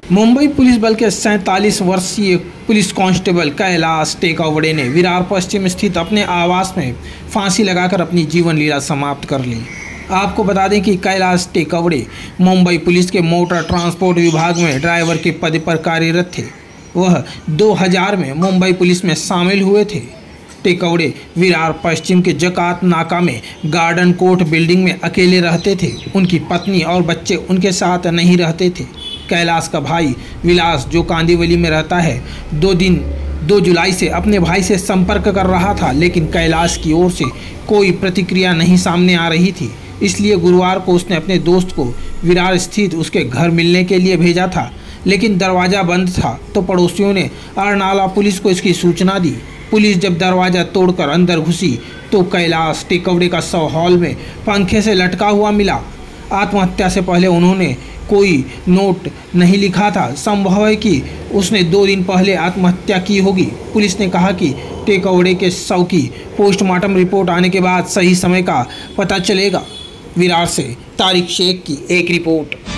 Mumbai police बल के 47 वर्षीय पुलिस कांस्टेबल कैलाश टेकावड़े ने विरार पश्चिम स्थित अपने आवास में फांसी लगाकर अपनी जीवन लीला समाप्त कर ली। आपको बता दें कि कैलाश टेकावड़े मुंबई पुलिस के मोटर ट्रांसपोर्ट विभाग में ड्राइवर के पद पर कार्यरत थे। वह 2000 में मुंबई पुलिस में शामिल हुए थे। टेकावड़े विरार पश्चिम के जकात नाका में गार्डन कोर्ट बिल्डिंग में अकेले रहते थे। उनकी पत्नी और बच्चे उनके साथ नहीं रहते थे। कैलाश का भाई विलास, जो कांदिवली में रहता है, 2 जुलाई से अपने भाई से संपर्क कर रहा था, लेकिन कैलाश की ओर से कोई प्रतिक्रिया नहीं सामने आ रही थी। इसलिए गुरुवार को उसने अपने दोस्त को विरार स्थित उसके घर मिलने के लिए भेजा था, लेकिन दरवाज़ा बंद था। तो पड़ोसियों ने अरनाला पुलिस को इसकी सूचना दी। पुलिस जब दरवाज़ा तोड़कर अंदर घुसी तो कैलाश टेकावड़े का शव हॉल में पंखे से लटका हुआ मिला। आत्महत्या से पहले उन्होंने कोई नोट नहीं लिखा था। संभव है कि उसने 2 दिन पहले आत्महत्या की होगी। पुलिस ने कहा कि टेकावड़े के शव की पोस्टमार्टम रिपोर्ट आने के बाद सही समय का पता चलेगा। विरार से तारिक शेख की एक रिपोर्ट।